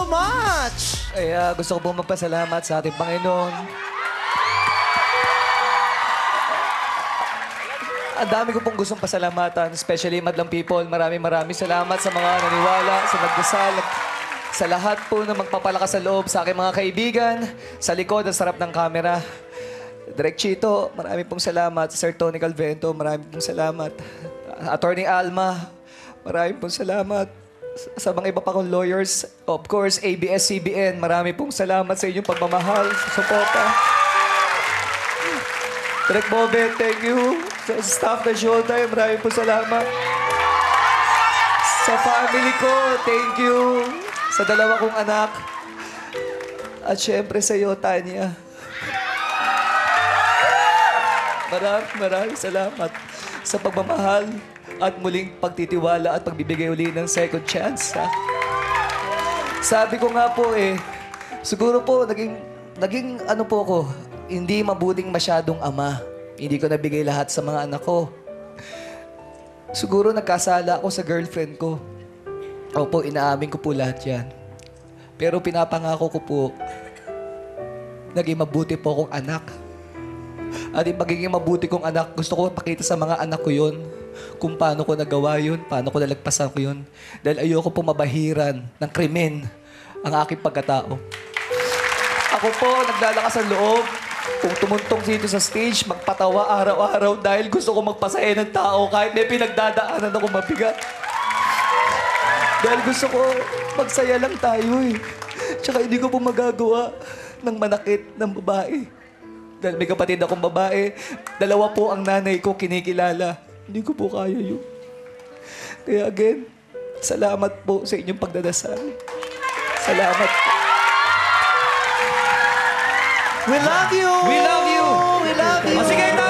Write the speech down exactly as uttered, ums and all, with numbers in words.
much! Ay, ah, gusto ko pong magpasalamat sa ating Panginoon. Ang dami ko pong gustong pasalamatan, especially Madlang People. Maraming maraming salamat sa mga naniwala, sa nagdasal, sa lahat po na magpapalakas sa loob, sa aking mga kaibigan, sa likod, ang sarap ng camera. Direk Chito, maraming pong salamat. Sir Tony Calvento, maraming pong salamat. Attorney Alma, maraming pong salamat. Sa mga iba pa kong lawyers, of course, A B S C B N, marami pong salamat sa inyong pagmamahal, sa suporta. Direk Bobe, thank you. Sa staff ng Showtime, marami pong salamat. Sa family ko, thank you. Sa dalawa kong anak. At syempre sa iyo, Tanya. Maraming maraming salamat sa pagmamahal at muling pagtitiwala at pagbibigay uli ng second chance. Ha? Sabi ko nga po eh, siguro po naging, naging ano po ako, hindi mabuting masyadong ama. Hindi ko nabigay lahat sa mga anak ko. Siguro nagkasala ako sa girlfriend ko. Opo, inaamin ko po lahat yan. Pero pinapangako ko po, naging mabuti po akong anak. At yung pagiging mabuti kong anak, gusto ko pakita sa mga anak ko yun kung paano ko nagawa yun, paano ko nalagpasan ko yun. Dahil ayoko po mabahiran ng krimen ang aking pagkatao. Ako po, naglalakas ang loob. Kung tumuntong dito sa stage, magpatawa araw-araw dahil gusto ko magpasaya ng tao kahit may pinagdadaanan ako mabigat. Dahil gusto ko, magsaya lang tayo eh. Tsaka hindi ko po magagawa ng manakit ng babae. Dahil may kapatid akong babae, dalawa po ang nanay ko kinikilala. Hindi ko po kaya yun. Kaya again, salamat po sa inyong pagdadasal. Salamat po. We love you! We love you! We love you! O sige,